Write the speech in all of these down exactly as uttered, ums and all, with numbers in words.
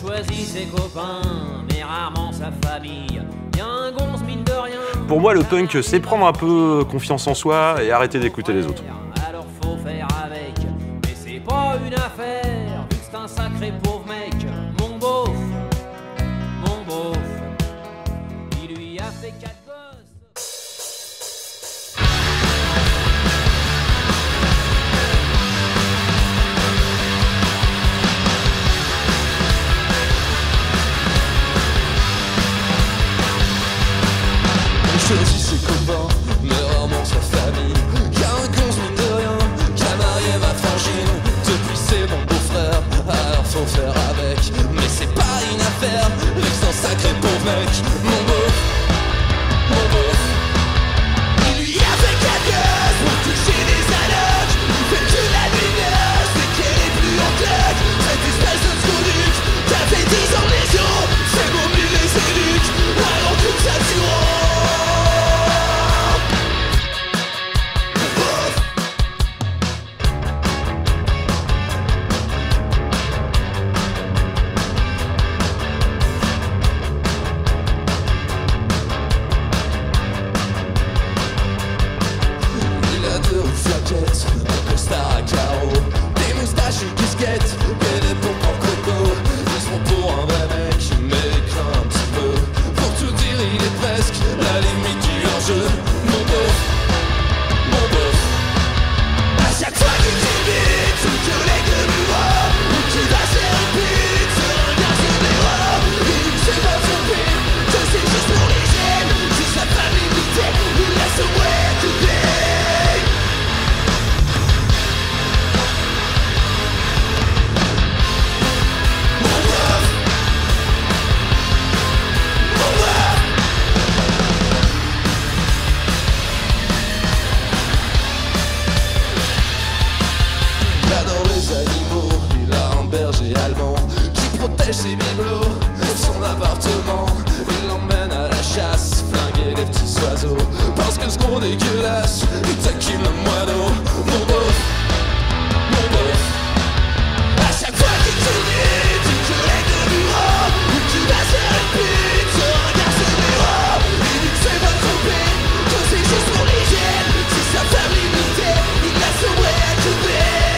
choisit ses copains, mais rarement sa famille. Y'a un gonze mine de rien. Pour moi, le punk, c'est prendre un peu confiance en soi et arrêter d'écouter les autres. Alors faut faire avec, mais c'est pas une affaire, vu que c'est un sacré pauvre mec. Mon beauf, mon beauf, il lui a fait quatre gosses. Il choisit ses copains, mais rarement sa famille. Y'a un gonze mine de rien, qui a marié ma frangine. Depuis c'est mon beau-frère, alors faut faire avec. Mais c'est pas une affaire, vu que c'est un sacré pauvre mec. Mon beauf, mon beauf, il lui a fait quatre gosses pour toucher des allocs. Il fait que la lumière, c'est qu'elle est plus en claque. Cette espèce de trou-duc, qui a fait dix ans de lésion, c'est mobile les éduques, alors toute sa turon. Un costard à carreaux, des moustaches, une casquette et des pompes en coco. Ils se font pour un vrai mec, mais il craint un petit peu. Pour tout dire, il est presque la limite du hors-jeu. Mon beauf, mon beauf, à chaque fois qu'il t'imite, tu te lèves de bureau, ou tu vas se répéter, c'est un garçon d'héros. Il dit que c'est pas son pire, que c'est juste pour les gènes. Si sa femme l'imitait, il laisse au way to be. Qui protège ses bibelots, son appartement. Il l'emmène à la chasse, flinguer les petits oiseaux. Parce que ce gros dégueulasse, il taquine le moineau. Mon beauf, mon beauf, à chaque fois qu'il te dit, tu te lèves de bureau, ou tu vas se répéter, c'est un garçon d'héros. Il dit que c'est pas trompé, que c'est juste pour l'hygiène. Si sa femme l'imitait, il la saurait à couper.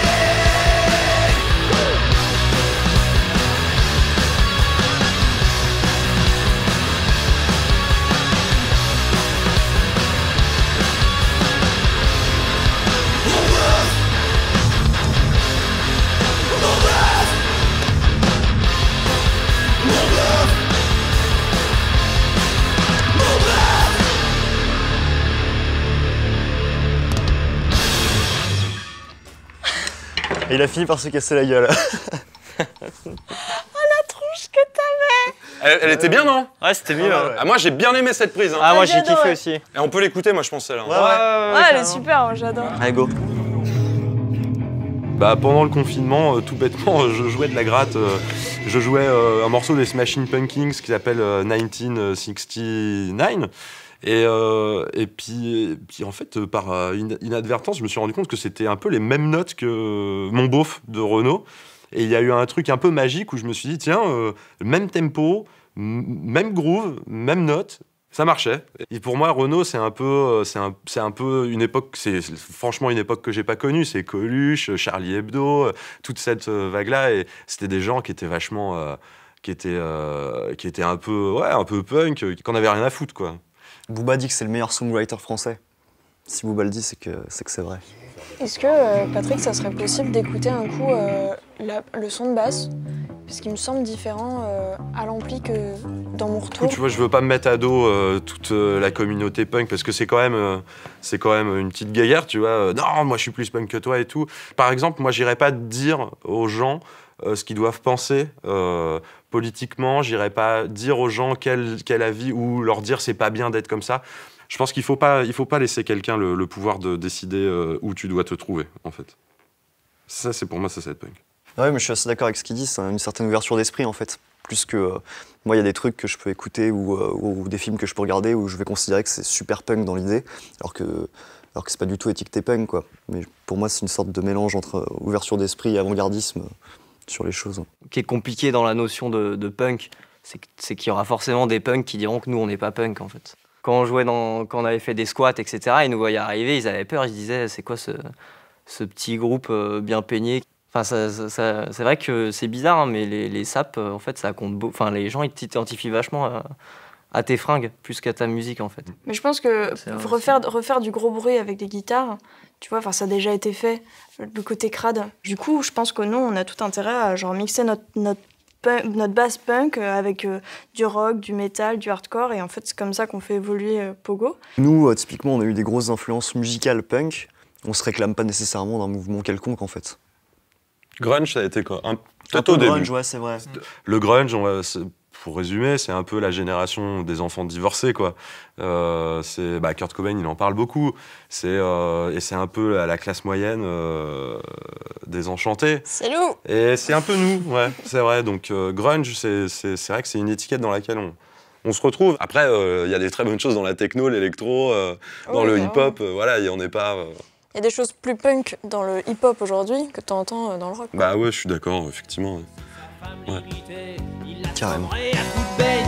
Et il a fini par se casser la gueule. Oh la tronche que t'avais! Elle, elle était bien, non? Ouais, c'était mieux. Ah, ouais. Ah, moi, j'ai bien aimé cette prise. Hein. Ah, moi, j'ai J'adore, kiffé ouais. aussi. Et on peut l'écouter, moi, je pense, celle-là. Ouais, ouais, ouais, Ouais, elle est carrément. super, moi j'adore. Allez, go. Bah, pendant le confinement, euh, tout bêtement, je jouais de la gratte. euh, je jouais euh, un morceau des Smashing Pumpkins qui s'appelle euh, dix-neuf sixty-nine. Et, euh, et puis, et puis, en fait, euh, par euh, in- inadvertance, je me suis rendu compte que c'était un peu les mêmes notes que Mon beauf de Renaud. Et il y a eu un truc un peu magique où je me suis dit, tiens, euh, même tempo, m- même groove, même note, ça marchait. Et pour moi, Renaud, c'est un peu, euh, c'est un, c'est un peu une époque, c'est c'est franchement une époque que j'ai pas connue. C'est Coluche, Charlie Hebdo, euh, toute cette euh, vague-là. Et c'était des gens qui étaient vachement, euh, qui étaient, euh, qui étaient un peu, ouais, un peu punk, euh, qui en avaient rien à foutre, quoi. Booba dit que c'est le meilleur songwriter français. Si Booba le dit, c'est que c'est que c'est vrai. Est-ce que, euh, Patrick, ça serait possible d'écouter un coup euh, la- le son de basse? Parce qu'il me semble différent euh, à l'ampli que dans mon retour. Tu vois, je veux pas me mettre à dos euh, toute euh, la communauté punk parce que c'est quand même, euh, c'est quand même une petite guéguerre, tu vois. Euh, non, moi je suis plus punk que toi et tout. Par exemple, moi j'irais pas dire aux gens euh, ce qu'ils doivent penser euh, politiquement. J'irais pas dire aux gens quel, quel avis ou leur dire c'est pas bien d'être comme ça. Je pense qu'il faut pas, il faut pas laisser quelqu'un le, le pouvoir de décider euh, où tu dois te trouver, en fait. Ça, c'est pour moi, ça, c'est être punk. Ouais, mais je suis assez d'accord avec ce qu'il dit, c'est une certaine ouverture d'esprit en fait. Plus que. Euh, moi, il y a des trucs que je peux écouter ou, euh, ou des films que je peux regarder où je vais considérer que c'est super punk dans l'idée, alors que, alors que c'est pas du tout étiqueté punk, quoi. Mais pour moi, c'est une sorte de mélange entre ouverture d'esprit et avant-gardisme sur les choses. qui est compliqué dans la notion de, de punk, c'est, c'est qu'il y aura forcément des punks qui diront que nous, on n'est pas punk, en fait. Quand on jouait dans, quand on avait fait des squats, et cetera, ils nous voyaient arriver, ils avaient peur, ils se disaient, c'est quoi ce, ce petit groupe euh, bien peigné. Enfin, ça, ça, ça, c'est vrai que c'est bizarre, hein, mais les, les sapes, euh, en fait, ça compte beaucoup. Enfin, les gens, ils t'identifient vachement à, à tes fringues, plus qu'à ta musique, en fait. Mais je pense que C'est vrai refaire, refaire du gros bruit avec des guitares, tu vois, ça a déjà été fait, le côté crade. Du coup, je pense que nous, on a tout intérêt à genre, mixer notre, notre, punk, notre basse punk avec euh, du rock, du métal, du hardcore, et en fait, c'est comme ça qu'on fait évoluer euh, Pogo. Nous, euh, typiquement, on a eu des grosses influences musicales punk. On se réclame pas nécessairement d'un mouvement quelconque, en fait. Grunge, ça a été quoi un, Un peut-être au peu grunge, début. ouais, c'est vrai. Le grunge, on va, c'est- pour résumer, c'est un peu la génération des enfants divorcés, quoi. Euh, c'est, bah, Kurt Cobain, il en parle beaucoup. C'est, euh, et c'est un peu la, la classe moyenne euh, désenchantée. C'est nous. Et c'est un peu nous, ouais, c'est vrai. Donc euh, grunge, c'est, c'est, c'est vrai que c'est une étiquette dans laquelle on, on se retrouve. Après, il euh, y a des très bonnes choses dans la techno, l'électro, euh, dans Oui, le clairement. hip-hop. Euh, voilà, il y en est pas. euh, Il y a des choses plus punk dans le hip-hop aujourd'hui que tu entends dans le rock. Bah ouais, je suis d'accord, effectivement. Ouais. Femme limitée, il l'a Carrément. sombré à coups de beigne.